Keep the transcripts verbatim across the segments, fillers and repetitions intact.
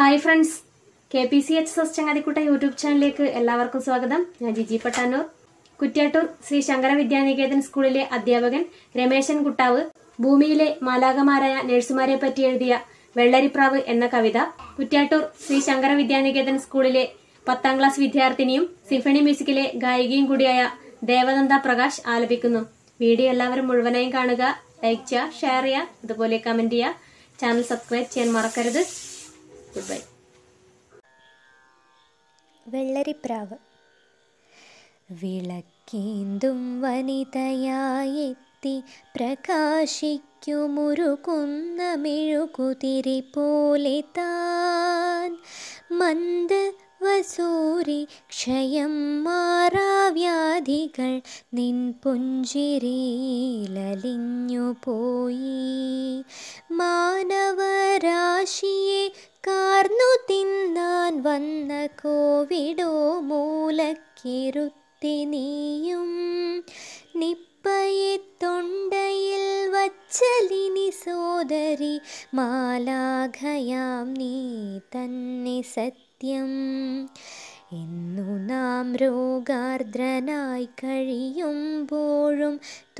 Hi friends, K P C H S ചങ്ങാതിക്കുട്ട YouTube ചാനലിലേക്ക് എല്ലാവർക്കും സ്വാഗതം. ഞാൻ ജിജി പട്ടാനൂർ. കുറ്റ്യാട്ടൂർ ശ്രീ ശങ്കര വിദ്യാനികേതൻ സ്കൂളിലെ അധ്യാപകൻ രമേശൻ കുട്ടാവ് ഭൂമിയിലെ മാലാഖമാരായ നഴ്സുമാരെ പറ്റി എഴുതിയ വെള്ളരിപ്രാവ് എന്ന കവിത കുറ്റ്യാട്ടൂർ ശ്രീ ശങ്കര വിദ്യാനികേതൻ സ്കൂളിലെ പത്താം ക്ലാസ് വിദ്യാർത്ഥിനിയും സിംഫണി മ്യൂസിക്കിലെ ഗായികയും കൂടിയായ ദേവനന്ദ പ്രകാശ് ആലപിക്കുന്നു. വീഡിയോ എല്ലാവരും മുഴുവനായും കാണുക, ലൈക്ക് ചെയ്യുക, ഷെയർ ചെയ്യുക, അതുപോലെ കമന്റ് ചെയ്യുക. ചാനൽ സബ്സ്ക്രൈബ് ചെയ്യാൻ മറക്കരുത്. Good bye. വെള്ളരിപ്രാവ്. വിളക്കേന്തും വനിതയായെത്തി പ്രകാശിക്കുമുരുകുന്ന മെഴുകുതിരി പോലെ താൻ മന്ദ വസൂരി ക്ഷയം മാറാവ്യാധികൾ നിൻ പുഞ്ചിരിയിലലിഞ്ഞു പോയി. മാനവരാശിയെ കാർന്നു തിന്നാൻ വന്ന കോവിഡോ മൂലക്കിരുത്തി നീയും നിപ്പയെ തൊണ്ടയിൽ വച്ചലിനി സോദരി മാലാഖയാം നീ തന്നെ സത്യം. എന്നു നാം രോഗാർദ്രനായി കഴിയുമ്പോഴും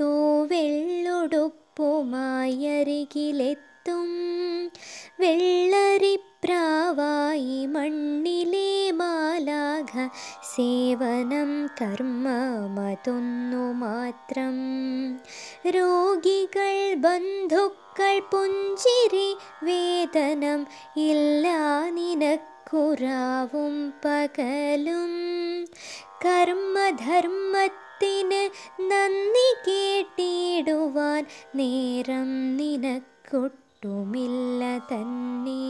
തൂവെള്ളുടുപ്പുമായി അരികിലെത്തും വെള്ളരിപ്രാവായി മണ്ണിലെ മാലാഖ. സേവനം കർമ്മമതൊന്നു മാത്രം. രോഗികൾ ബന്ധുക്കൾ പുഞ്ചിരി വേതനം ഇല്ല നിനക്കുറാവും പകലും. കർമ്മധർമ്മത്തിന് നന്ദി കേട്ടിടുവാൻ നേരം നിനക്കൊട്ടുമില്ല തന്നെ.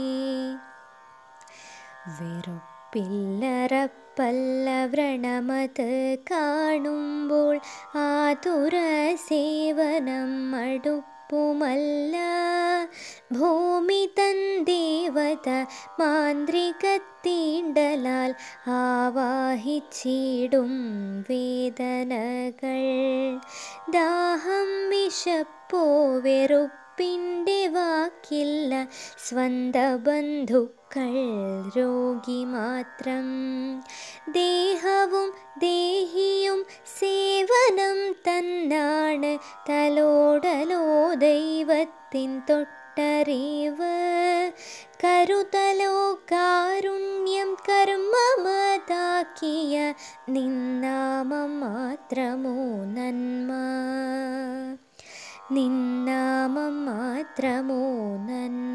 വെറുപ്പില്ലറപ്പല്ല വ്രണമത് കാണുമ്പോൾ ആതുര സേവനം മടുപ്പുമല്ല. ഭൂമി തൻ ദേവത മാന്ത്രികത്തീണ്ടലാൽ ആവാഹിച്ചിടും വേദനകൾ. ദാഹം വിശപ്പോ വെറുപ്പിൻ്റെ വാക്കില്ല. സ്വന്ത ബന്ധുക്കൾ രോഗി മാത്രം. ദേഹവും ദേഹിയും സേവനം തന്നാണ്. തലോടലോ ദൈവത്തിൻ തൊട്ടറിവ്. കരുതലോ കാരുണ്യം കർമ്മമതാക്കിയ നിന്നാമം മാത്രമോ നന്മ. നിന്നാമം മാത്രമോ നന്മ.